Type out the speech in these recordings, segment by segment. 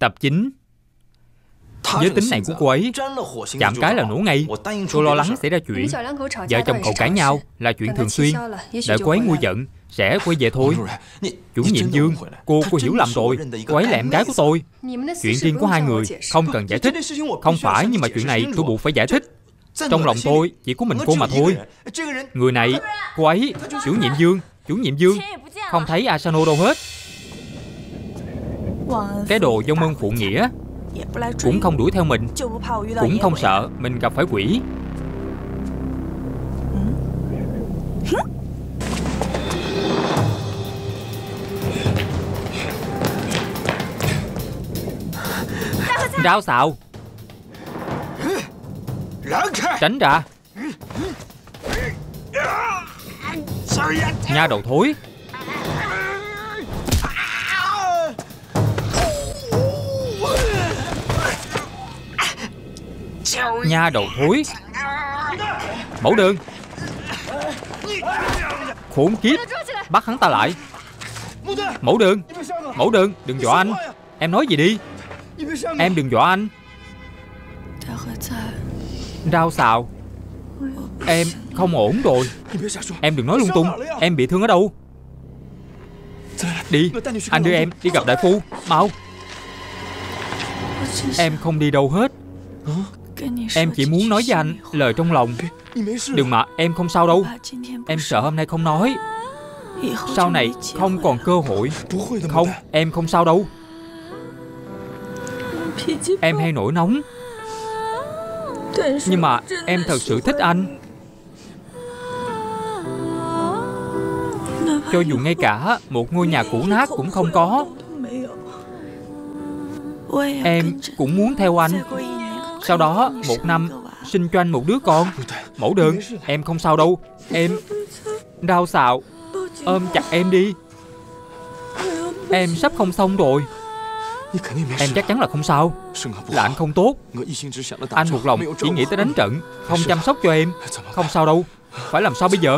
Tập 9. Giới tính này của cô ấy chạm cái là nổ ngay. Tôi lo lắng xảy ra chuyện. Vợ chồng cậu cãi nhau là chuyện thường xuyên. Đợi cô ấy nguôi giận sẽ quay về thôi. Chủ nhiệm Dương, cô hiểu lầm rồi. Cô ấy là em gái của tôi. Chuyện riêng của hai người không cần giải thích. Không phải, nhưng mà chuyện này tôi buộc phải giải thích. Trong lòng tôi chỉ có mình cô mà thôi. Người này, cô ấy, chủ nhiệm Dương không thấy Asano đâu hết. Cái đồ vong ân phụ nghĩa cũng không đuổi theo mình, cũng không sợ mình gặp phải quỷ. Rao xạo, tránh ra. Nha đầu thối. Nha đầu thối. Mẫu đơn. Khốn kiếp, bắt hắn ta lại. Mẫu đơn, đừng dọa anh. Em nói gì đi. Em đừng dọa anh. Rao xạo, em không ổn rồi. Em đừng nói lung tung. Em bị thương ở đâu? Đi, anh đưa em đi gặp đại phu, mau. Em không đi đâu hết. Em chỉ muốn nói với anh lời trong lòng. Đừng mà, em không sao đâu. Em sợ hôm nay không nói, sau này không còn cơ hội. Không, em không sao đâu. Em hay nổi nóng, nhưng mà em thật sự thích anh. Cho dù ngay cả một ngôi nhà cũ nát cũng không có, em cũng muốn theo anh. Sau đó 1 năm sinh cho anh một đứa con. Mẫu đơn, em không sao đâu. Em... Rao xạo, ôm chặt em đi. Em sắp không xong rồi. Em chắc chắn là không sao. Là anh không tốt. Anh một lòng chỉ nghĩ tới đánh trận, không chăm sóc cho em. Không sao đâu. Phải làm sao bây giờ?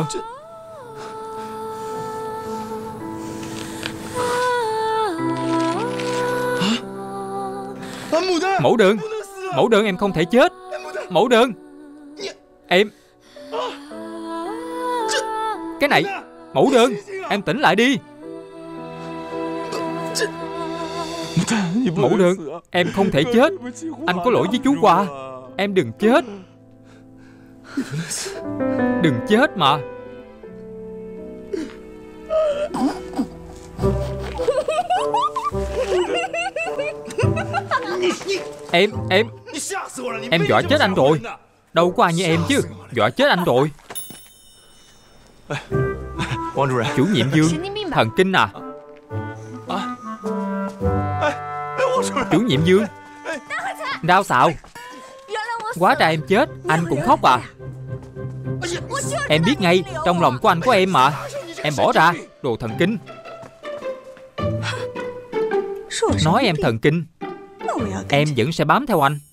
Mẫu đơn, em không thể chết. Mẫu đơn, em... Cái này, mẫu đơn, em tỉnh lại đi. Mẫu đơn, em không thể chết. Anh có lỗi với chú Hoa. Em đừng chết. Đừng chết mà. Em dọa chết anh rồi. Đâu có ai như em chứ. Dọa chết anh rồi. Chủ nhiệm Dương, thần kinh à? Chủ nhiệm Dương, Rao xạo, hóa ra em chết. Anh cũng khóc à? Em biết ngay, trong lòng của anh có em mà. Em bỏ ra, đồ thần kinh. Nói em thần kinh, em vẫn sẽ bám theo anh.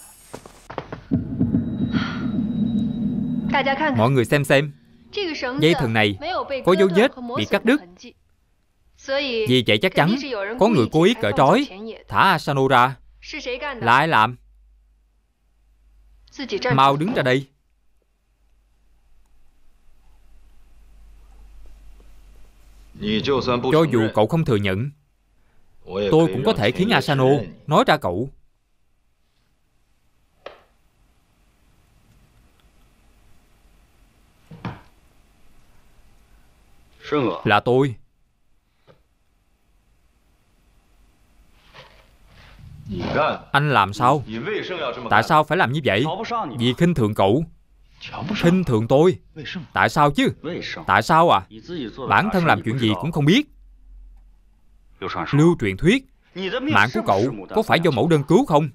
Mọi người xem. Dây thừng này có dấu vết bị cắt đứt. Vì vậy chắc chắn có người cố ý cởi trói thả Asano ra. Là ai làm? Mau đứng ra đây. Cho dù cậu không thừa nhận, tôi cũng có thể khiến Asano nói ra cậu. Là tôi. Anh làm sao? Tại sao phải làm như vậy? Vì khinh thường cậu. Khinh thường tôi? Tại sao chứ? Tại sao à? Bản thân làm chuyện gì cũng không biết. Lưu truyền thuyết mạng của cậu có phải do mẫu đơn cứu không?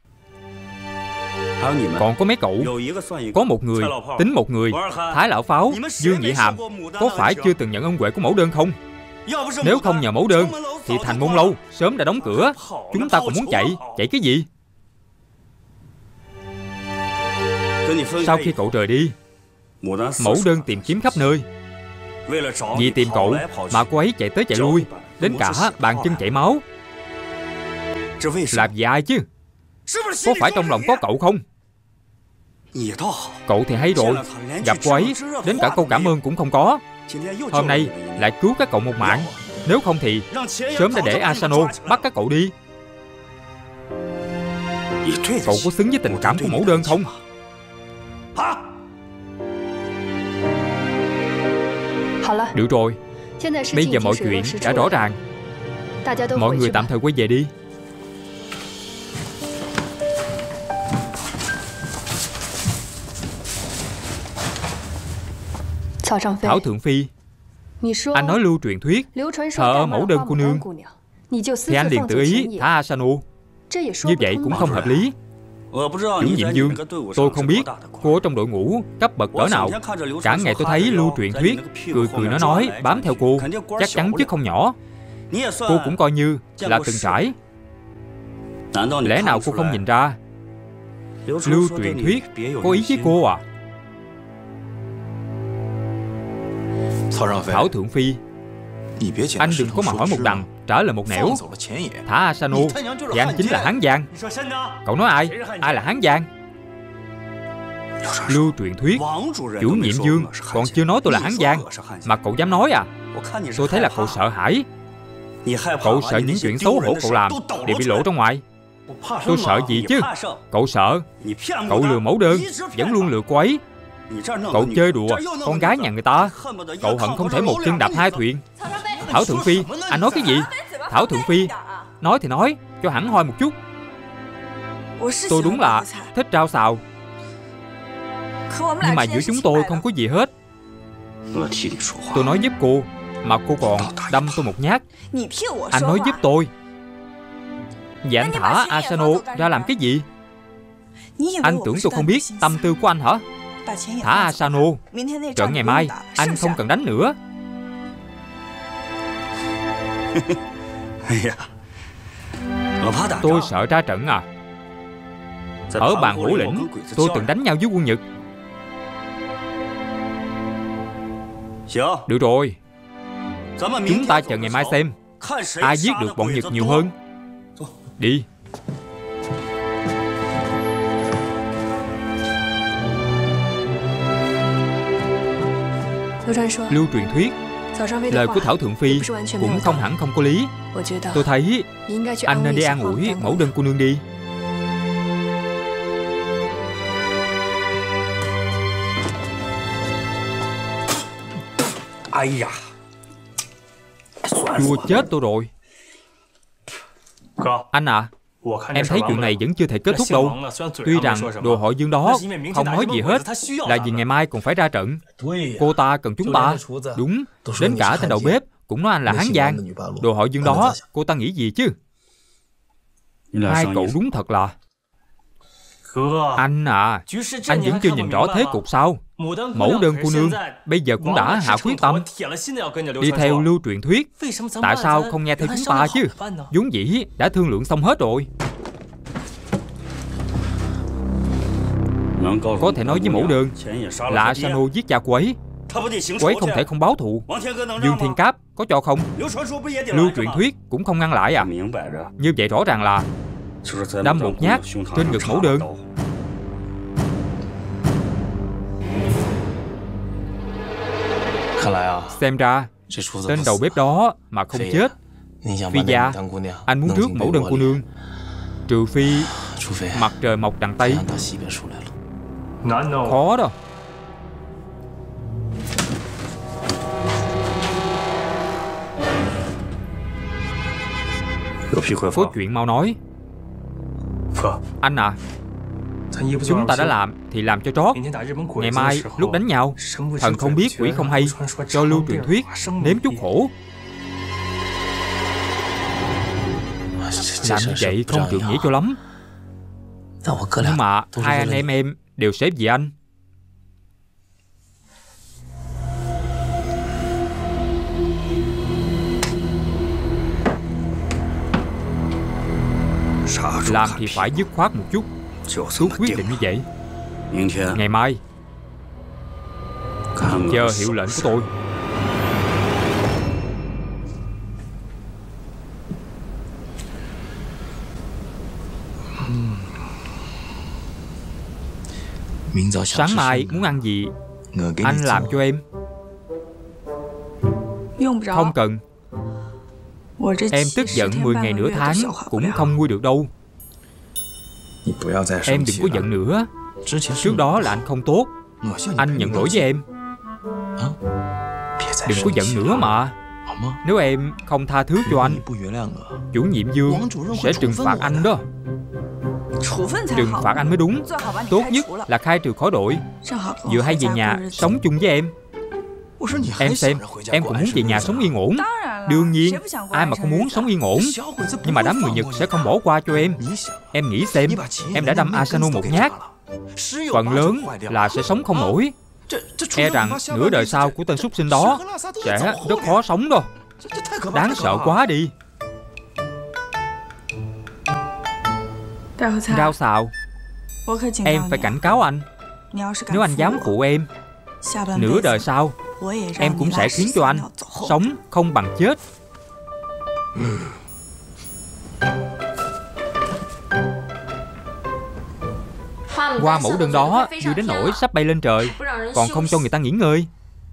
Còn có mấy cậu, có một người tính một người, Thái Lão Pháo, Dương Nhị Hàm, có phải chưa từng nhận ân huệ của mẫu đơn không? Nếu không nhờ mẫu đơn thì Thành Môn Lâu sớm đã đóng cửa. Chúng ta còn muốn chạy cái gì? Sau khi cậu rời đi, mẫu đơn tìm kiếm khắp nơi. Vì tìm cậu mà cô ấy chạy tới chạy lui, đến cả bàn chân chảy máu. Là vì ai chứ? Có phải trong lòng có cậu không? Cậu thì hay rồi, gặp cô ấy đến cả câu cảm ơn cũng không có. Hôm nay lại cứu các cậu một mạng. Nếu không thì sớm đã để Asano bắt các cậu đi. Cậu có xứng với tình cảm của mẫu đơn không? Được rồi, bây giờ mọi chuyện đã rõ ràng. Mọi người tạm thời quay về đi. Thảo Thượng Phi, anh nói lưu truyền thuyết thờ ơ mẫu đơn cô nương, thì anh liền tự ý thả Asano. Như vậy cũng không hợp lý. Chủ nhiệm Dương, tôi không biết cô ở trong đội ngũ cấp bậc cỡ nào. Cả ngày tôi thấy lưu truyền thuyết cười cười nói bám theo cô, chắc chắn chứ không nhỏ. Cô cũng coi như là từng trải. Lẽ nào cô không nhìn ra lưu truyền thuyết có ý với cô à? Thảo Thượng Phi, anh đừng có mà hỏi một đằng trả lời một nẻo. Thả Asano thì anh chính là Hán Giang. Cậu nói ai? Ai là Hán Giang? Lưu truyền thuyết chủ nhiệm Dương còn chưa nói tôi là Hán Giang mà cậu dám nói à? Tôi thấy là cậu sợ hãi. Cậu sợ những chuyện xấu hổ cậu làm đều bị lộ ra ngoài. Tôi sợ gì chứ? Cậu sợ cậu lừa mẫu đơn, vẫn luôn lừa cô ấy. Cậu chơi đùa con gái nhà người ta. Cậu hận không thể một chân đạp hai thuyền. Thảo Thượng Phi, anh nói cái gì? Thảo Thượng Phi, nói thì nói cho hẳn hoi một chút. Tôi đúng là thích rau xào, nhưng mà giữa chúng tôi không có gì hết. Tôi nói giúp cô mà cô còn đâm tôi một nhát. Anh nói giúp tôi. Vậy anh thả Asano ra làm cái gì? Anh tưởng tôi không biết tâm tư của anh hả? Thả Asano, trận ngày mai anh không cần đánh nữa. Tôi sợ ra trận à? Ở bàn hổ lĩnh tôi từng đánh nhau với quân Nhật. Được rồi, chúng ta chờ ngày mai xem ai giết được bọn Nhật nhiều hơn. Đi. Lưu truyền thuyết lời của Thảo Thượng Phi cũng không hẳn không có lý. Tôi thấy anh nên đi an ủi mẫu đơn cô nương đi. Chua chết tôi rồi. Anh à, em thấy chuyện này vẫn chưa thể kết thúc đâu. Tuy rằng đồ hội Dương đó không nói gì hết là vì ngày mai còn phải ra trận. Cô ta cần chúng ta. Đúng, đến cả tên đầu bếp cũng nói anh là Hán Giang. Đồ hội Dương đó cô ta nghĩ gì chứ? Hai cậu đúng thật là... Anh à, anh vẫn chưa nhìn rõ thế cục sao? Mẫu đơn cô nương bây giờ cũng đã hạ quyết tâm đi theo lưu truyền thuyết. Tại sao không nghe theo chúng ta chứ? Vốn dĩ đã thương lượng xong hết rồi. Có thể nói với mẫu đơn là Asano giết cha cô ấy. Cô ấy không thể không báo thù. Dương Thiên Cáp có cho không? Lưu truyền thuyết cũng không ngăn lại à? Như vậy rõ ràng là đâm một nhát trên ngực mẫu đơn. Xem ra tên đầu bếp đó mà không chết. Phi gia, anh muốn rước mẫu đơn cô nương, trừ phi mặt trời mọc đằng Tây. Khó đó. Có chuyện mau nói. Anh à, chúng ta đã làm thì làm cho trót. Ngày mai lúc đánh nhau, thần không biết quỷ không hay, cho lưu truyền thuyết nếm chút khổ. Làm như vậy không được nghĩa cho lắm. Nhưng mà hai anh em đều sẽ vì anh. Làm thì phải dứt khoát một chút. Cứ quyết định như vậy. Ngày mai chờ hiệu lệnh của tôi. Sáng mai muốn ăn gì anh làm cho em. Không cần. Em tức giận 10 ngày nửa tháng cũng không nguôi được đâu. Em đừng có giận nữa. Trước đó là anh không tốt. Anh nhận lỗi với em. Đừng có giận nữa mà. Nếu em không tha thứ cho anh, chủ nhiệm Dương sẽ trừng phạt anh đó. Trừng phạt anh mới đúng. Tốt nhất là khai trừ khỏi đội, vừa hay về nhà sống chung với em. Em xem, em cũng muốn về nhà sống yên ổn. Đương nhiên, ai mà không muốn sống yên ổn. Nhưng mà đám người Nhật sẽ không bỏ qua cho em. Em nghĩ xem, em đã đâm Asano một nhát, phần lớn là sẽ sống không nổi. E rằng nửa đời sau của tên súc sinh đó sẽ rất khó sống đâu. Đáng sợ quá đi. Rau xào, em phải cảnh cáo anh. Nếu anh dám phụ em, nửa đời sau em cũng sẽ khiến cho anh sống không bằng chết. Hoa mẫu đơn đó vui đến nỗi sắp bay lên trời, còn không cho người ta nghỉ ngơi.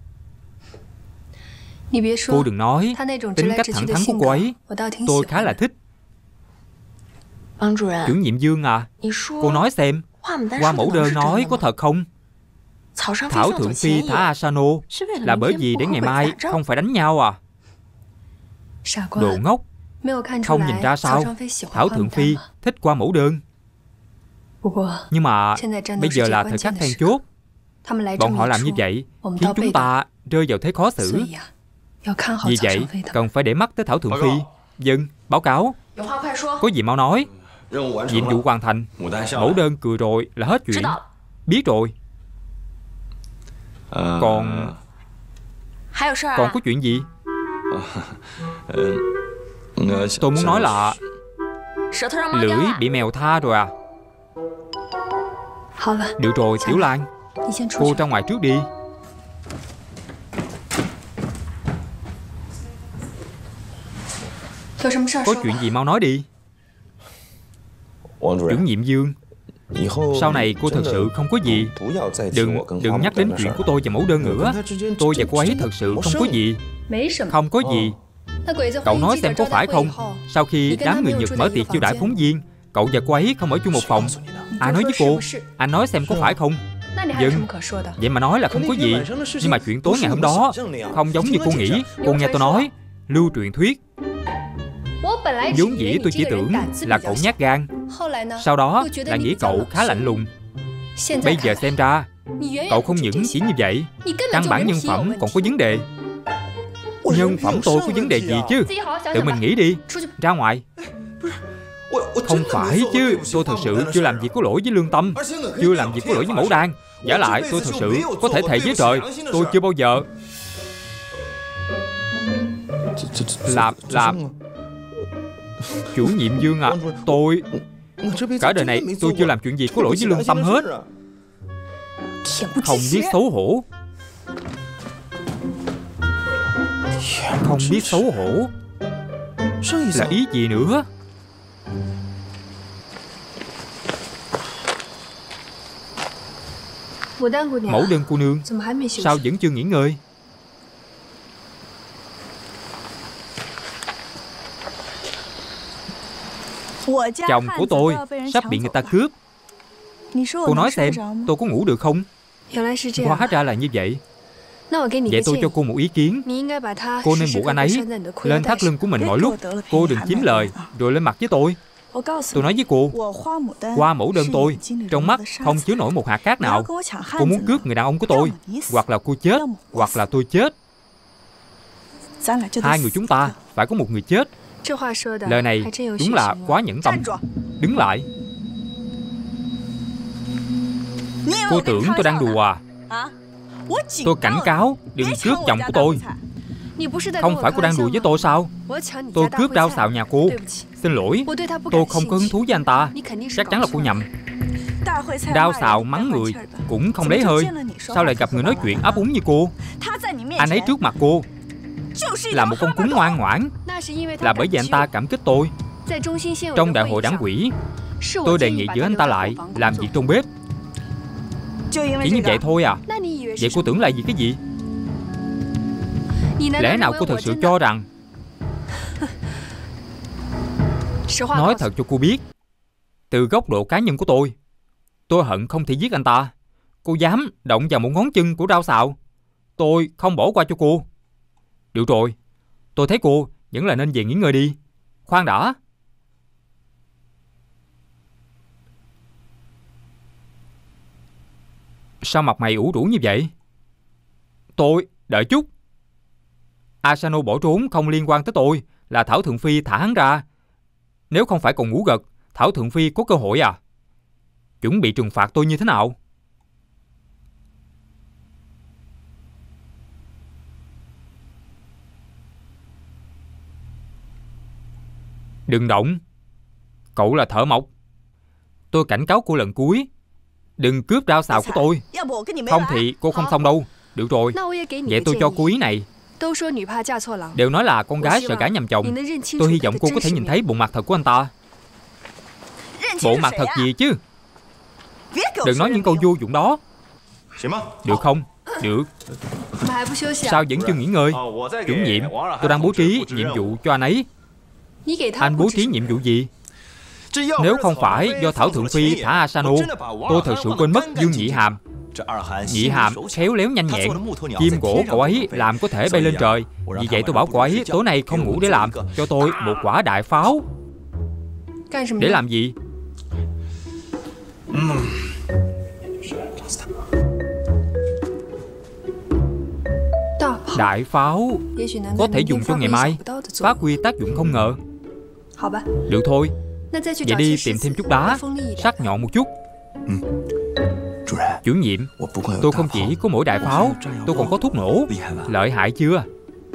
Cô đừng nói, tính cách thẳng thắn của cô ấy tôi khá là thích. Chủ nhiệm Dương à, cô nói xem, Hoa mẫu đơn nói có thật không? Thảo Thượng Phi thả Asano là bởi vì để ngày mai không phải đánh nhau à? Đồ ngốc, không nhìn ra sao Thảo Thượng Phi thích Hoa mẫu đơn. Nhưng mà bây giờ là thời khắc then chốt. Bọn họ làm như vậy khiến chúng ta rơi vào thế khó xử. Vì vậy cần phải để mắt tới Thảo Thượng Phi. Dân, báo cáo. Có gì mau nói. Nhiệm vụ hoàn thành. Mẫu đơn cười rồi là hết chuyện. Biết rồi. Còn có chuyện gì? Tôi muốn nói là lưỡi bị mèo tha rồi à? Được rồi Tiểu Lan, cô ra ngoài trước đi. Có chuyện gì mau nói đi. Chủ nhiệm Dương, sau này cô thật sự không có gì. Đừng nhắc đến chuyện của tôi và mẫu đơn nữa. Tôi và cô ấy thật sự không có gì. Không có gì. Cậu nói xem có phải không? Sau khi đám người Nhật mở tiệc chiêu đãi phóng viên, cậu và cô ấy không ở chung một phòng. Ai nói với cô? Anh nói xem có phải không? Dân, vậy mà nói là không có gì. Nhưng mà chuyện tối ngày hôm đó không giống như cô nghĩ. Cô nghe tôi nói, lưu truyền thuyết. Vốn dĩ tôi chỉ tưởng là cậu nhát gan, sau đó là nghĩ cậu khá lạnh lùng. Bây giờ xem ra cậu không những chỉ như vậy, căn bản nhân phẩm còn có vấn đề. Nhân phẩm tôi có vấn đề gì chứ? Tự mình nghĩ đi. Ra ngoài. Không phải chứ, tôi thật sự chưa làm gì có lỗi với lương tâm, chưa làm gì có lỗi với mẫu đan. Giả lại tôi thật sự có thể thề với trời, tôi chưa bao giờ làm. Chủ nhiệm Dương à, tôi cả đời này tôi chưa làm chuyện gì có lỗi với lương tâm hết. Không biết xấu hổ. Không biết xấu hổ là ý gì nữa? Mẫu đơn cô nương, sao vẫn chưa nghỉ ngơi? Chồng của tôi sắp bị người ta cướp. Cô nói xem tôi có ngủ được không? Hóa ra là như vậy. Vậy tôi cho cô một ý kiến. Cô nên buộc anh ấy lên thắt lưng của mình mọi lúc. Cô đừng chiếm lời rồi lên mặt với tôi. Tôi nói với cô, Hoa mẫu đơn tôi trong mắt không chứa nổi một hạt cát nào. Cô muốn cướp người đàn ông của tôi, hoặc là cô chết, hoặc là tôi chết. Hai người chúng ta phải có một người chết. Lời này đúng là quá nhẫn tâm. Đứng lại. Cô tưởng tôi đang đùa à? Tôi cảnh cáo đừng cướp chồng của tôi. Không phải cô đang đùa với tôi sao? Tôi cướp rau xào nhà cô. Xin lỗi, tôi không có hứng thú với anh ta. Chắc chắn là cô nhầm. Rau xào mắng người cũng không lấy hơi, sao lại gặp người nói chuyện ấp úng như cô? Anh ấy trước mặt cô là một con cún ngoan ngoãn, là bởi vì anh ta cảm kích tôi. Trong đại hội đảng ủy, Tôi đề nghị giữ anh ta lại làm việc trong bếp. Chỉ như vậy thôi à? Vậy cô tưởng là gì cái gì? Lẽ nào cô thật sự cho rằng... Nói thật cho cô biết, từ góc độ cá nhân của tôi hận không thể giết anh ta. Cô dám động vào một ngón chân của Rao Xào, tôi không bỏ qua cho cô. Được rồi, tôi thấy cô vẫn là nên về nghỉ ngơi đi. Khoan đã. Sao mặt mày ủ rũ như vậy? Đợi chút. Asano bỏ trốn không liên quan tới tôi, là Thảo Thượng Phi thả hắn ra. Nếu không phải còn ngủ gật, Thảo Thượng Phi có cơ hội à? Chuẩn bị trừng phạt tôi như thế nào? Đừng động. Cậu là thợ mộc. Tôi cảnh cáo cô lần cuối, đừng cướp Rau Xào của tôi. Không thì cô không xong đâu. Được rồi, vậy tôi cho cô ý này. Đều nói là con gái sợ gả nhầm chồng. Tôi hy vọng cô có thể nhìn thấy bộ mặt thật của anh ta. Bộ mặt thật gì chứ? Đừng nói những câu vô dụng đó. Được không? Được. Sao vẫn chưa nghỉ ngơi? Chủ nhiệm, tôi đang bố trí nhiệm vụ cho anh ấy. Anh bố trí nhiệm vụ gì? Nếu không phải do Thảo Thượng Phi thả Asano, tôi thật sự quên mất Dương Nhị Hàm. Nhị Hàm khéo léo nhanh nhẹn, chim gỗ cậu ấy làm có thể bay lên trời. Vì vậy tôi bảo cậu ấy tối nay không ngủ để làm cho tôi một quả đại pháo. Để làm gì? Đại pháo có thể dùng cho ngày mai, phát huy tác dụng không ngờ. Được thôi. Vậy đi tìm thêm chút đá sắc nhọn một chút. Chủ nhiệm, tôi không chỉ có mỗi đại pháo, tôi còn có thuốc nổ. Lợi hại chưa?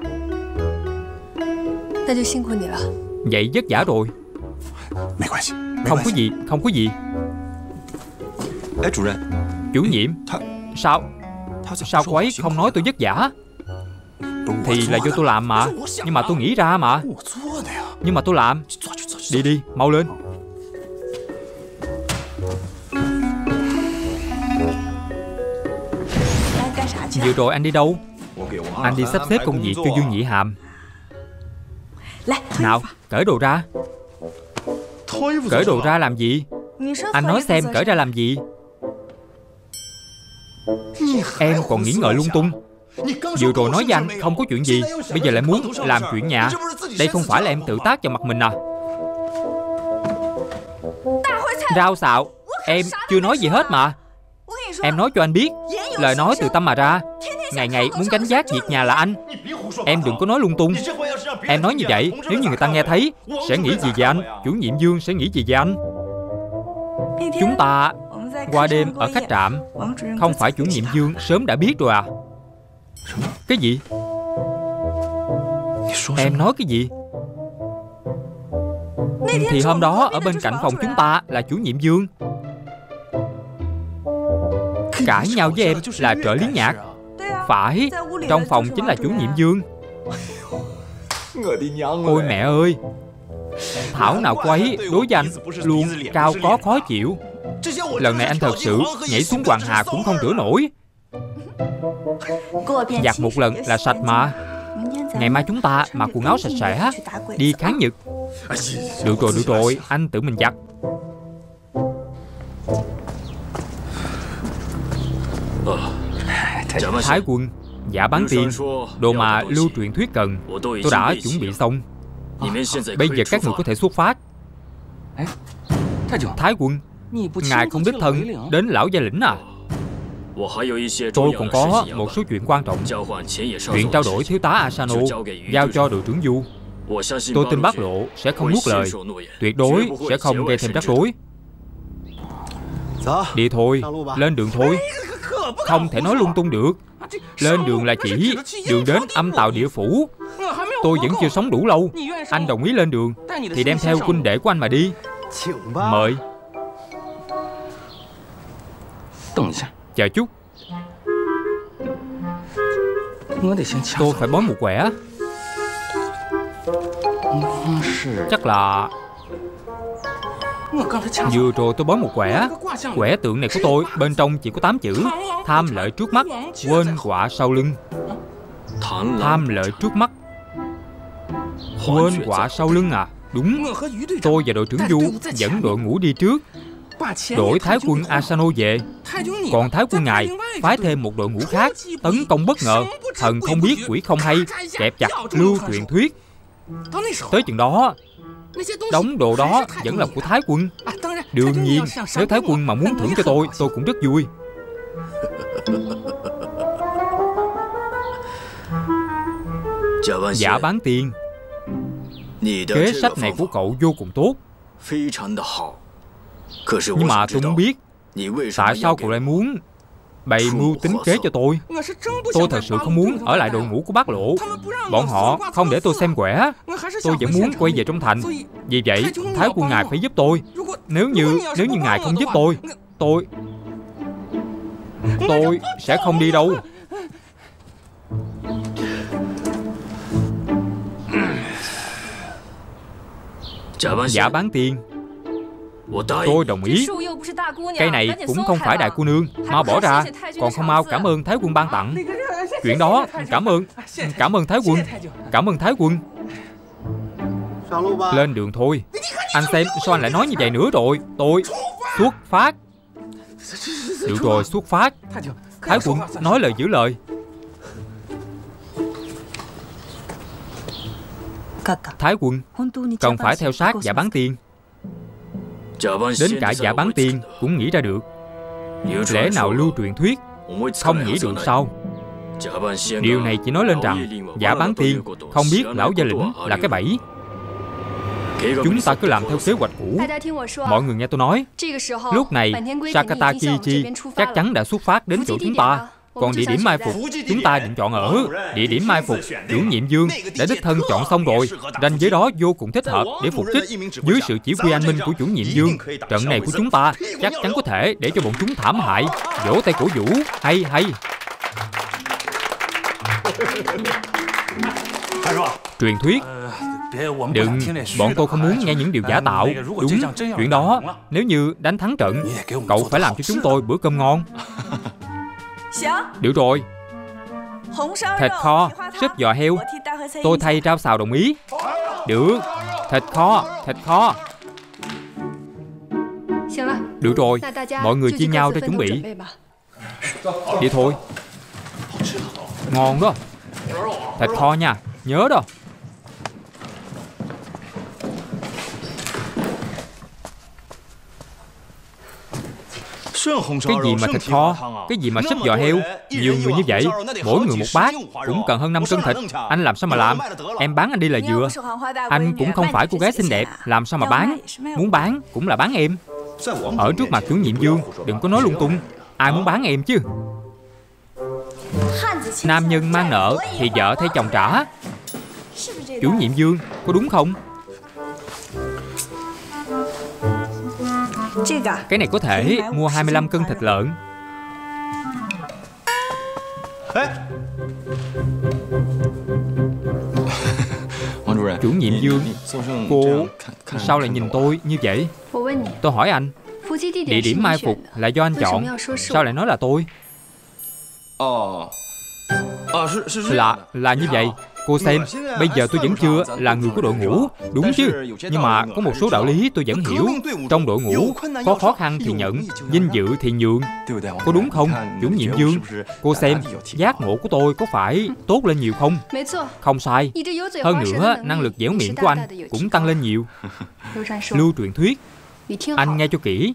Vậy vất vả rồi. Không có gì, không có gì. Chủ nhiệm, sao cô ấy không nói tôi vất vả? Thì là do tôi làm mà. Nhưng mà tôi nghĩ ra mà. Nhưng mà tôi làm. Đi đi, mau lên. Vừa rồi anh đi đâu? Anh đi sắp xếp công việc cho Dương Nhị Hàm. Nào, cởi đồ ra. Cởi đồ ra làm gì? Anh nói xem cởi ra làm gì? Em còn nghĩ ngợi lung tung. Vừa rồi nói với anh không có chuyện gì, bây giờ lại muốn làm chuyện nhà. Đây không phải là em tự tác vào mặt mình à? Rau Xạo, em chưa nói gì hết mà. Em nói cho anh biết, lời nói từ tâm mà ra. Ngày ngày muốn gánh vác việc nhà là anh. Em đừng có nói lung tung. Em nói như vậy, nếu như người ta nghe thấy, sẽ nghĩ gì về anh? Chủ nhiệm Dương sẽ nghĩ gì về anh? Chúng ta qua đêm ở khách trạm. Không phải chủ nhiệm Dương sớm đã biết rồi à? Cái gì? Em nói cái gì? Thì hôm đó ở bên cạnh phòng chúng ta là chủ nhiệm Dương. Cãi nhau với em là trợ lý Nhạc. Phải, trong phòng chính là chủ nhiệm Dương. Ôi mẹ ơi, thảo nào cô ấy đối với anh luôn cao có khó chịu. Lần này anh thật sự nhảy xuống Hoàng Hà cũng không rửa nổi. Giặt một lần là sạch mà. Ngày mai chúng ta mặc quần áo sạch sẽ đi kháng Nhật. Được rồi, anh tự mình giặt. Thái quân, giả bán tiền, đồ mà lưu truyền thuyết cần, tôi đã chuẩn bị xong. Bây giờ các người có thể xuất phát. Thái quân, ngài không đích thân đến lão gia lĩnh à? Tôi còn có một số chuyện quan trọng. Chuyện trao đổi thiếu tá Asano giao cho đội trưởng Du. Tôi tin Bác Lộ sẽ không nuốt lời, tuyệt đối sẽ không gây thêm rắc rối. Đi thôi, lên đường thôi. Không thể nói lung tung được. Lên đường là chỉ đường đến Âm Tào Địa Phủ. Tôi vẫn chưa sống đủ lâu. Anh đồng ý lên đường thì đem theo huynh đệ của anh mà đi. Mời. Chờ chút. Tôi phải bói một quẻ. Chắc là Vừa rồi tôi bói một quẻ. Quẻ tượng này của tôi bên trong chỉ có 8 chữ: tham lợi trước mắt, quên họa sau lưng. Tham lợi trước mắt, quên họa sau lưng à? Đúng, tôi và đội trưởng Du dẫn đội ngũ đi trước, đổi Thái quân Asano về. Còn Thái quân ngài phái thêm một đội ngũ khác tấn công bất ngờ, thần không biết quỷ không hay, kẹp chặt lưu truyền thuyết. Tới chừng đó, đống đồ đó vẫn là của Thái quân. Đương nhiên, nếu Thái quân mà muốn thưởng cho tôi cũng rất vui. Giả Bán Tiên, kế sách này của cậu vô cùng tốt. Nhưng mà tôi muốn biết, tại sao cậu lại muốn bày mưu tính kế cho tôi? Tôi thật sự không muốn ở lại đội ngũ của Bác Lộ. Bọn họ không để tôi xem quẻ. Tôi vẫn muốn quay về trong thành. Vì vậy, Thái quân ngài phải giúp tôi. Nếu như ngài không giúp tôi sẽ không đi đâu. Giả Bán Tiên, tôi đồng ý. Cây này cũng không phải đại cô nương, mau bỏ ra. Còn không mau cảm ơn Thái quân ban tặng. Chuyện đó cảm ơn Thái quân. Cảm ơn Thái quân. Lên đường thôi. Anh xem sao anh lại nói như vậy nữa rồi. Tôi xuất phát. Được rồi, xuất phát. Thái quân nói lời giữ lời. Thái quân cần phải theo sát Giả Bán Tiên. Đến cả Giả Bán Tiên cũng nghĩ ra được. Lẽ nào lưu truyền thuyết không nghĩ được sao? Điều này chỉ nói lên rằng Giả Bán Tiên không biết lão gia lĩnh là cái bẫy. Chúng ta cứ làm theo kế hoạch cũ. Mọi người nghe tôi nói, lúc này Sakata Kiichi chắc chắn đã xuất phát đến chỗ chúng ta. Còn địa điểm mai phục chúng ta định chọn ở địa điểm mai phục chủ nhiệm Dương đã đích thân chọn xong rồi. Ranh giới đó vô cùng thích hợp để phục kích. Dưới sự chỉ huy anh minh của chủ nhiệm Dương, trận này của chúng ta chắc chắn có thể để cho bọn chúng thảm hại. Vỗ tay cổ vũ. Hay hay. Truyền thuyết. Đừng, bọn tôi không muốn nghe những điều giả tạo. Đúng, chuyện đó nếu như đánh thắng trận, cậu phải làm cho chúng tôi bữa cơm ngon. Được rồi. Thịt kho, súp giò heo. Tôi thay rau xào đồng ý. Được. Thịt kho. Được rồi, mọi người chia nhau ra chuẩn bị. Đi thôi. Ngon đó. Thịt kho nha, nhớ đó. Cái gì mà thịt kho, cái gì mà súp giò heo, nhiều người như vậy, mỗi người một bát, cũng cần hơn 5 cân thịt. Anh làm sao mà làm? Em bán anh đi là vừa. Anh cũng không phải cô gái xinh đẹp, làm sao mà bán? Muốn bán cũng là bán em. Ở trước mặt chủ nhiệm Dương đừng có nói lung tung. Ai muốn bán em chứ? Nam nhân mang nợ thì vợ thay chồng trả. Chủ nhiệm Dương, có đúng không? Cái này có thể mua 25 cân thịt lợn. Chủ nhiệm Dương, cô sao lại nhìn tôi như vậy? Tôi hỏi anh, địa điểm mai phục là do anh chọn, sao lại nói là tôi? Là như vậy. Cô xem, bây giờ tôi vẫn chưa là người của đội ngũ, đúng chứ? Nhưng mà có một số đạo lý tôi vẫn hiểu. Trong đội ngũ, có khó khăn thì nhận, vinh dự thì nhường. Có đúng không, chủ nhiệm Dương? Cô xem, giác ngộ của tôi có phải tốt lên nhiều không? Không sai. Hơn nữa, năng lực dẻo miệng của anh cũng tăng lên nhiều. Lưu truyền thuyết, anh nghe cho kỹ.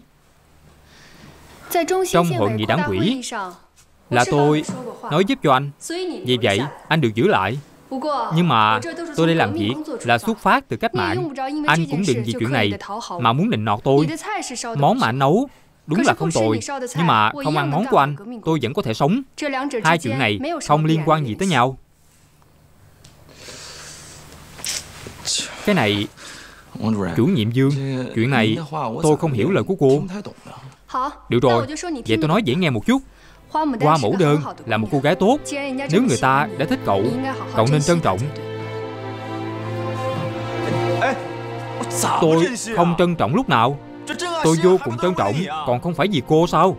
Trong hội nghị đảng ủy là tôi nói giúp cho anh. Vì vậy, anh được giữ lại. Nhưng mà tôi đây làm việc là xuất phát từ cách mạng. Anh cũng đừng vì chuyện này mà muốn nịnh nọt tôi. Món mà anh nấu đúng là không tồi, nhưng mà không ăn món của anh, tôi vẫn có thể sống. Hai chuyện này không liên quan gì tới nhau. Cái này, chủ nhiệm Dương, chuyện này tôi không hiểu lời của cô. Được rồi, vậy tôi nói dễ nghe một chút. Hoa Mẫu Đơn là một cô gái tốt. Nếu người ta đã thích cậu, cậu nên trân trọng. Tôi không trân trọng lúc nào. Tôi vô cùng trân trọng, còn không phải vì cô sao?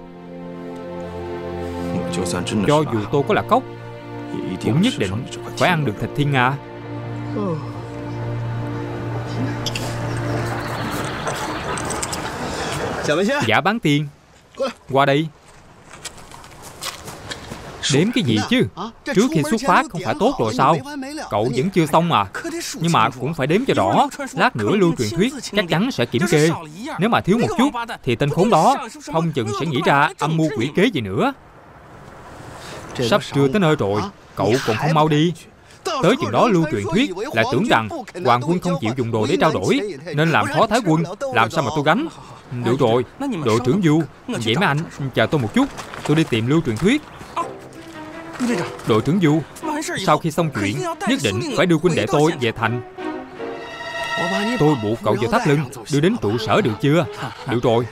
Cho dù tôi có là cóc, cũng nhất định phải ăn được thịt thiên nga. Giả bán tiền, qua đây. Đếm cái gì chứ? Trước khi xuất phát không phải tốt rồi sao? Cậu vẫn chưa xong mà. Nhưng mà cũng phải đếm cho rõ. Lát nữa lưu truyền thuyết chắc chắn sẽ kiểm kê. Nếu mà thiếu một chút thì tên khốn đó không chừng sẽ nghĩ ra âm mưu quỷ kế gì nữa. Sắp trưa tới nơi rồi, cậu còn không mau đi. Tới chừng đó lưu truyền thuyết lại tưởng rằng hoàng quân không chịu dùng đồ để trao đổi, nên làm khó thái quân. Làm sao mà tôi gánh? Được rồi, đội trưởng Du. Vậy mấy anh chờ tôi một chút, tôi đi tìm lưu truyền thuyết. Đội trưởng Du, sau khi xong chuyện nhất định phải đưa huynh đệ tôi về thành. Tôi buộc cậu vào thắt lưng, đưa đến trụ sở được chưa? Được rồi.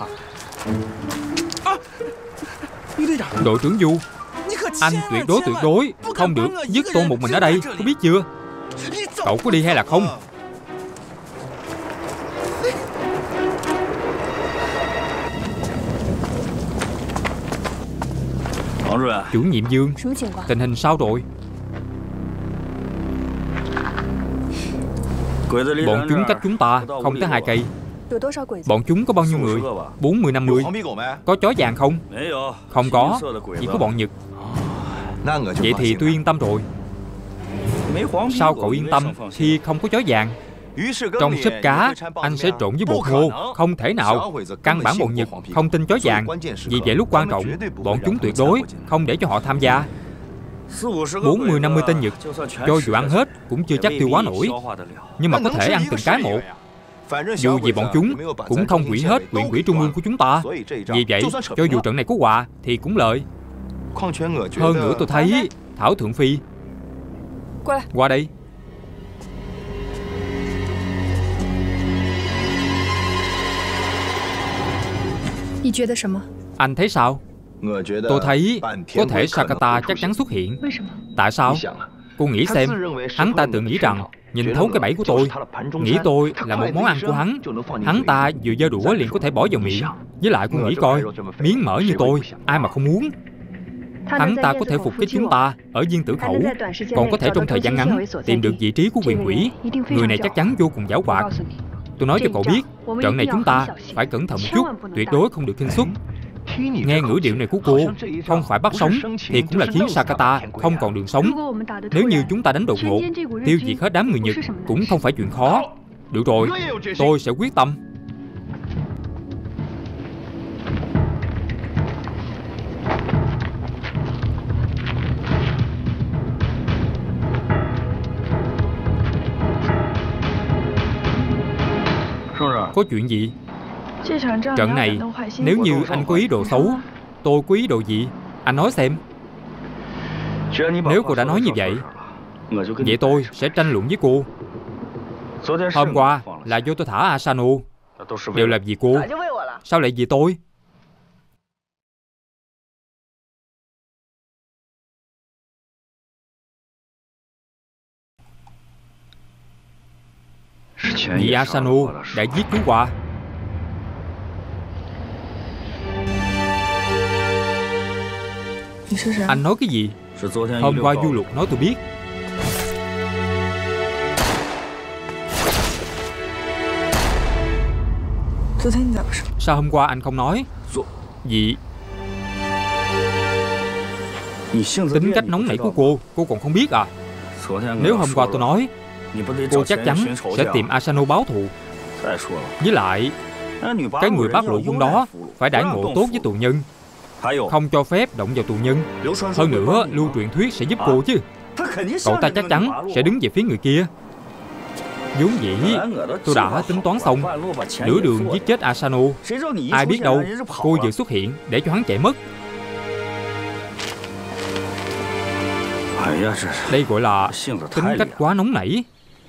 Đội trưởng Du, anh tuyệt đối không được dứt tôi một mình ở đây, có biết chưa? Cậu có đi hay là không? Chủ nhiệm Dương, tình hình sao rồi? Bọn chúng cách chúng ta không tới 2 cây. Bọn chúng có bao nhiêu người? 40-50. Có chó vàng không? Không có, chỉ có bọn Nhật. Vậy thì tôi yên tâm rồi. Sao cậu yên tâm khi không có chó vàng? Trong súp cá, anh sẽ trộn với bột ngô. Không thể nào. Căn bản bọn Nhật không tin chó vàng. Vì vậy lúc quan trọng, bọn chúng tuyệt đối không để cho họ tham gia. 40-50 tên Nhật, cho dù ăn hết cũng chưa chắc tiêu hóa nổi. Nhưng mà có thể ăn từng cái một. Dù gì bọn chúng cũng không hủy hết huyện quỹ trung ương của chúng ta. Vì vậy, cho dù trận này có họa thì cũng lợi. Hơn nữa tôi thấy Thảo Thượng Phi. Qua đây. Anh thấy sao? Tôi thấy có thể Sakata chắc chắn xuất hiện. Tại sao? Cô nghĩ xem. Hắn ta tự nghĩ rằng nhìn thấu cái bẫy của tôi, nghĩ tôi là một món ăn của hắn. Hắn ta vừa giơ đũa liền có thể bỏ vào miệng. Với lại cô nghĩ coi, miếng mỡ như tôi, ai mà không muốn. Hắn ta có thể phục kích chúng ta ở Viên Tử Khẩu, còn có thể trong thời gian ngắn tìm được vị trí của quyền quỷ. Người này chắc chắn vô cùng giảo hoạt. Tôi nói cho cậu biết, trận này chúng ta phải cẩn thận một chút, tuyệt đối không được khinh suất. Nghe ngữ điệu này của cô, không phải bắt sống thì cũng là khiến Sakata không còn đường sống. Nếu như chúng ta đánh đột ngột, tiêu diệt hết đám người Nhật cũng không phải chuyện khó. Được rồi, tôi sẽ quyết tâm. Có chuyện gì? Trận này, nếu như anh có ý đồ xấu, tôi có ý đồ gì? Anh nói xem. Nếu cô đã nói như vậy, vậy tôi sẽ tranh luận với cô. Hôm qua là do tôi thả Asano, đều là vì cô. Sao lại vì tôi? Vì Asano đã giết chú Hòa. Anh nói cái gì? Hôm qua Du Lục nói tôi biết. Sao hôm qua anh không nói? Vì tính cách nóng nảy của cô còn không biết à? Nếu hôm qua tôi nói, cô chắc chắn sẽ tìm Asano báo thù. Với lại, cái người bắt lộ quân đó phải đãi ngộ tốt với tù nhân, không cho phép động vào tù nhân. Hơn nữa, lưu truyền thuyết sẽ giúp cô chứ. Cậu ta chắc chắn sẽ đứng về phía người kia. Vốn dĩ tôi đã tính toán xong, nửa đường giết chết Asano. Ai biết đâu cô vừa xuất hiện để cho hắn chạy mất. Đây gọi là tính cách quá nóng nảy.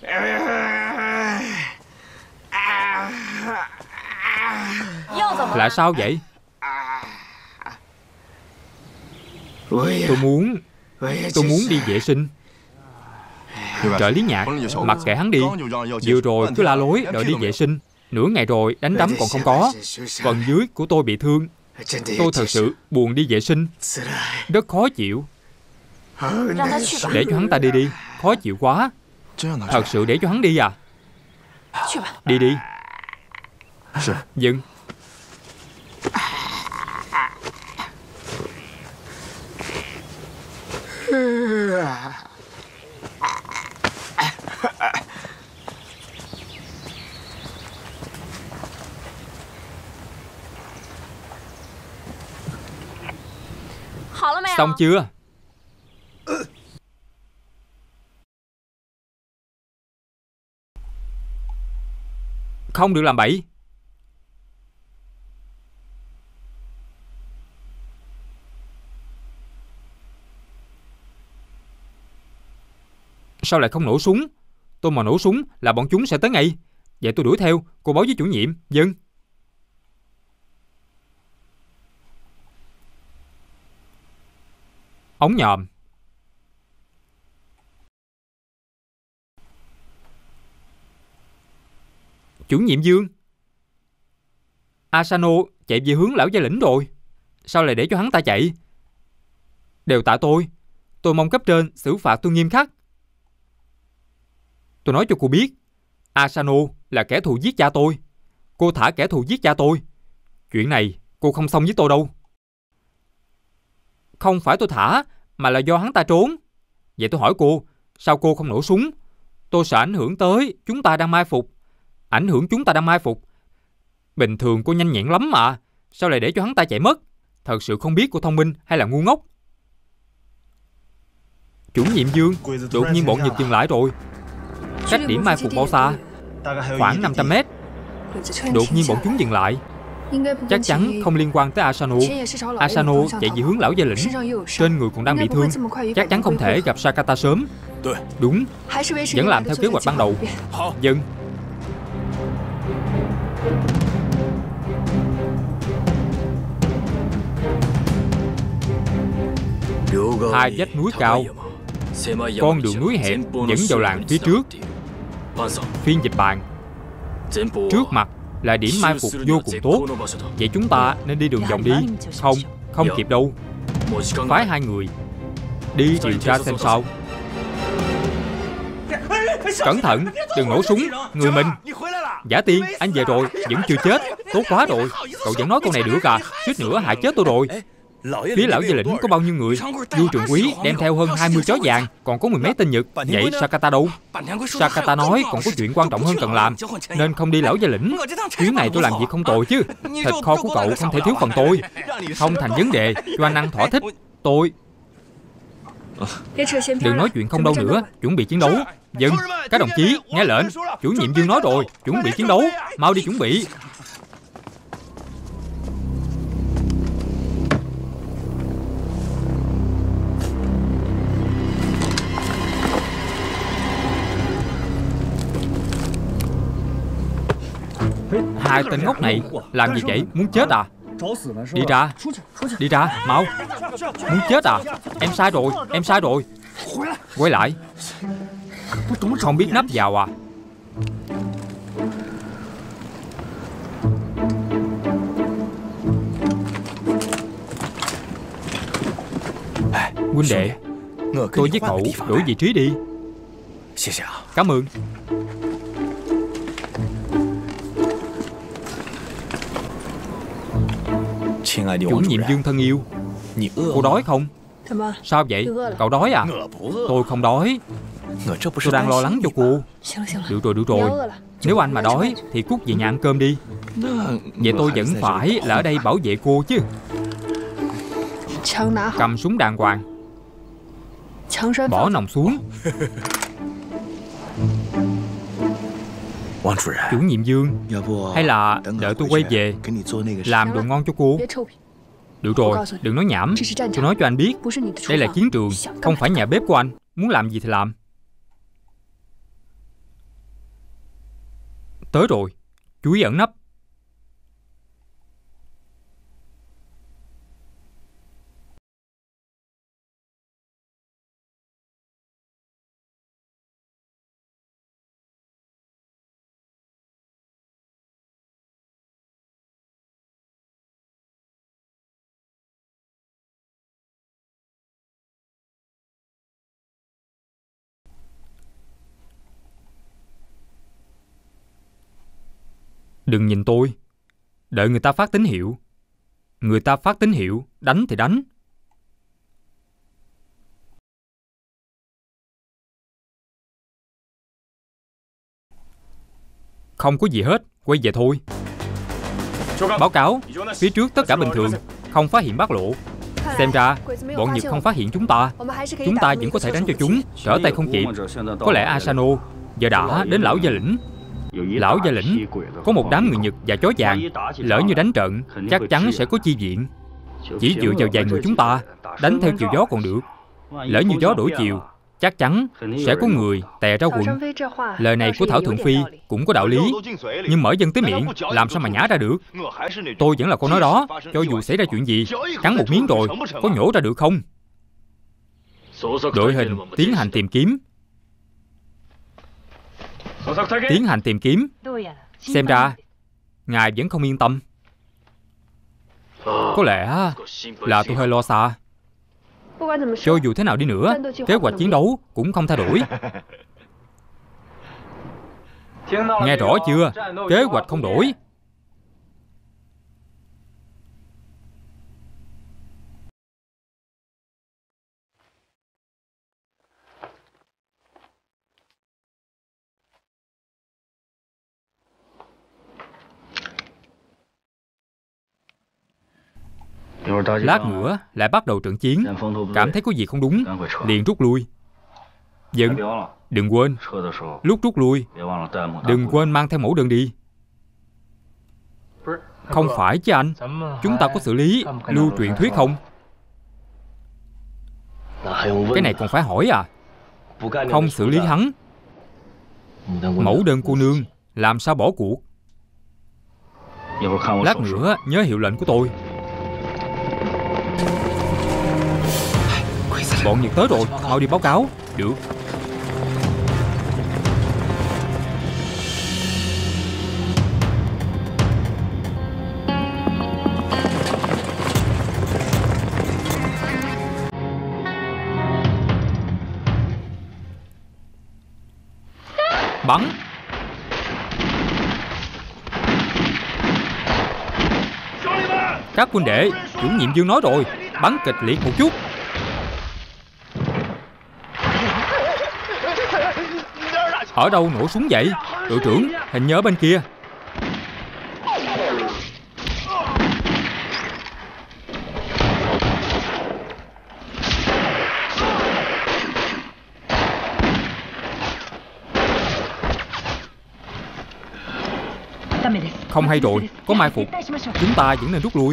Là sao vậy? Tôi muốn đi vệ sinh. Trợ lý Nhạc, mặc kệ hắn đi. Vừa rồi cứ la lối đòi đi vệ sinh. Nửa ngày rồi đánh đấm còn không có. Phần dưới của tôi bị thương. Tôi thật sự buồn đi vệ sinh. Rất khó chịu. Để cho hắn ta đi đi. Khó chịu quá. Thật sự để cho hắn đi à? Đi đi. Vâng. Xong chưa? Không được làm bậy. Sao lại không nổ súng? Tôi mà nổ súng là bọn chúng sẽ tới ngay. Vậy tôi đuổi theo. Cô báo với chủ nhiệm. Vâng. Ống nhòm. Chủ nhiệm Dương. Asano chạy về hướng lão gia lĩnh rồi. Sao lại để cho hắn ta chạy? Đều tại tôi. Tôi mong cấp trên xử phạt tôi nghiêm khắc. Tôi nói cho cô biết, Asano là kẻ thù giết cha tôi. Cô thả kẻ thù giết cha tôi. Chuyện này cô không xong với tôi đâu. Không phải tôi thả, mà là do hắn ta trốn. Vậy tôi hỏi cô, sao cô không nổ súng? Tôi sợ ảnh hưởng tới chúng ta đang mai phục. Ảnh hưởng chúng ta đang mai phục. Bình thường cô nhanh nhẹn lắm mà. Sao lại để cho hắn ta chạy mất? Thật sự không biết cô thông minh hay là ngu ngốc. Chủ nhiệm Dương, đột nhiên bọn Nhật dừng lại rồi. Cách điểm mai phục bao xa? Khoảng 500 mét. Đột nhiên bọn chúng dừng lại. Chắc chắn không liên quan tới Asano. Asano chạy về hướng lão gia lĩnh. Trên người còn đang bị thương. Chắc chắn không thể gặp Sakata sớm. Đúng. Vẫn làm theo kế hoạch ban đầu. Vâng. Hai vách núi cao, con đường núi hẹp dẫn vào làng phía trước. Phiên dịch bàn. Trước mặt là điểm mai phục vô cùng tốt. Vậy chúng ta nên đi đường vòng đi. Không kịp đâu. Phái hai người đi điều tra xem sao. Cẩn thận, đừng nổ súng. Người mình. Giả Tiên, anh về rồi. Vẫn chưa chết. Tốt quá rồi. Cậu vẫn nói câu này được à? Suýt nữa hại chết tôi rồi. Phía lão gia lĩnh có bao nhiêu người? Vua trưởng quý đem theo hơn 20 chó vàng, còn có mười mấy tên Nhật. Vậy Sakata đâu? Sakata nói còn có chuyện quan trọng hơn cần làm, nên không đi lão gia lĩnh. Chuyến này tôi làm việc không tồi chứ. Thịt kho của cậu không thể thiếu phần tôi. Không thành vấn đề, cho anh ăn thỏa thích. Tôi... Đừng nói chuyện không đâu nữa. Chuẩn bị chiến đấu. Vâng, các đồng chí, nghe lệnh. Chủ nhiệm Dương nói rồi, chuẩn bị chiến đấu. Mau đi chuẩn bị. Hai tên ngốc này làm gì vậy? Muốn chết à? Đi ra. Đi ra, mau. Muốn chết à? Em sai rồi, em sai rồi. Quay lại. Không biết nắp vào à? Huynh đệ, tôi với cậu đổi vị trí đi. Cảm ơn. Chủ nhiệm Dương thân yêu, cô đói không? Sao vậy? Cậu đói à? Tôi không đói. Tôi đang lo lắng cho cô. Được rồi. Nếu anh mà đói thì cút về nhà ăn cơm đi. Vậy tôi vẫn phải là ở đây bảo vệ cô chứ. Cầm súng đàng hoàng. Bỏ nòng xuống. Chủ nhiệm Dương, hay là đợi tôi quay về làm đồ ngon cho cô. Được rồi, đừng nói nhảm. Tôi nói cho anh biết, đây là chiến trường, không phải nhà bếp của anh. Muốn làm gì thì làm. Tới rồi, chú ý ẩn nấp. Đừng nhìn tôi. Đợi người ta phát tín hiệu. Người ta phát tín hiệu, đánh thì đánh. Không có gì hết, quay về thôi. Báo cáo, phía trước tất cả bình thường, không phát hiện bát lộ. Xem ra, bọn Nhật không phát hiện chúng ta. Chúng ta vẫn có thể đánh cho chúng, trở tay không kịp. Có lẽ Asano giờ đã đến lão gia lĩnh. Lão gia lĩnh có một đám người Nhật và chó vàng. Lỡ như đánh trận, chắc chắn sẽ có chi viện. Chỉ dựa vào vài người chúng ta, đánh theo chiều gió còn được. Lỡ như gió đổi chiều, chắc chắn sẽ có người tè ra quần. Lời này của Thảo Thượng Phi cũng có đạo lý, nhưng mở dân tới miệng làm sao mà nhả ra được. Tôi vẫn là câu nói đó, cho dù xảy ra chuyện gì, cắn một miếng rồi có nhổ ra được không? Đội hình tiến hành tìm kiếm. Tiến hành tìm kiếm. Xem ra ngài vẫn không yên tâm. Có lẽ là tôi hơi lo xa. Cho dù thế nào đi nữa, kế hoạch chiến đấu cũng không thay đổi. Nghe rõ chưa? Kế hoạch không đổi. Lát nữa lại bắt đầu trận chiến. Cảm thấy có gì không đúng, liền rút lui. Vâng, đừng quên, lúc rút lui, đừng quên mang theo mẫu đơn đi. Không phải chứ anh, chúng ta có xử lý lưu truyền thuyết không? Cái này còn phải hỏi à? Không xử lý hắn, mẫu đơn cô nương làm sao bỏ cuộc? Lát nữa nhớ hiệu lệnh của tôi. Bọn Nhật tới rồi, mau đi báo cáo. Được. Bắn. Các huynh đệ, chủ nhiệm Dương nói rồi, bắn kịch liệt một chút. Ở đâu nổ súng vậy? Đội trưởng, hình như ở bên kia. Không hay rồi, có mai phục. Chúng ta vẫn nên rút lui.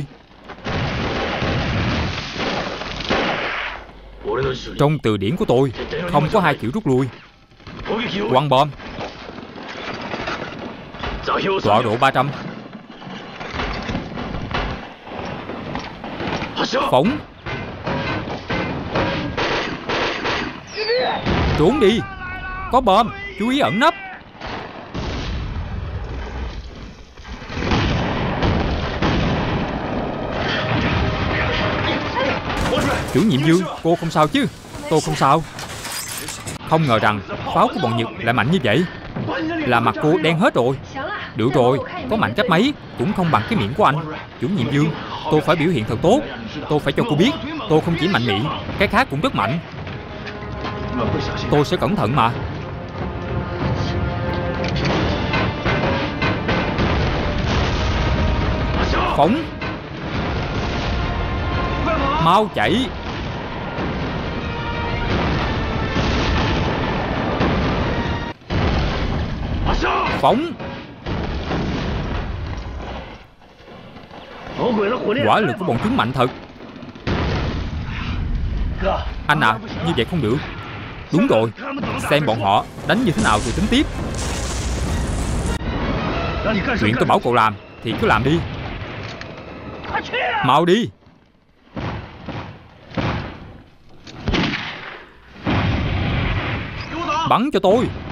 Trong từ điển của tôi, không có hai kiểu rút lui. Quăng bom. Tọa độ 300. Phóng. Trốn đi. Có bom, chú ý ẩn nấp. Chủ nhiệm Dương, cô không sao chứ? Tôi không sao. Không ngờ rằng pháo của bọn Nhật lại mạnh như vậy. Là mặt cô đen hết rồi. Được rồi, có mạnh cách mấy cũng không bằng cái miệng của anh. Chủ nhiệm Dương, tôi phải biểu hiện thật tốt. Tôi phải cho cô biết tôi không chỉ mạnh miệng, cái khác cũng rất mạnh. Tôi sẽ cẩn thận mà. Phóng. Mau chạy. Phóng. Quả lực của bọn chúng mạnh thật. Anh à, như vậy không được. Đúng rồi, xem bọn họ đánh như thế nào thì tính tiếp. Chuyện tôi bảo cậu làm thì cứ làm đi. Mau đi. Bắn cho tôi.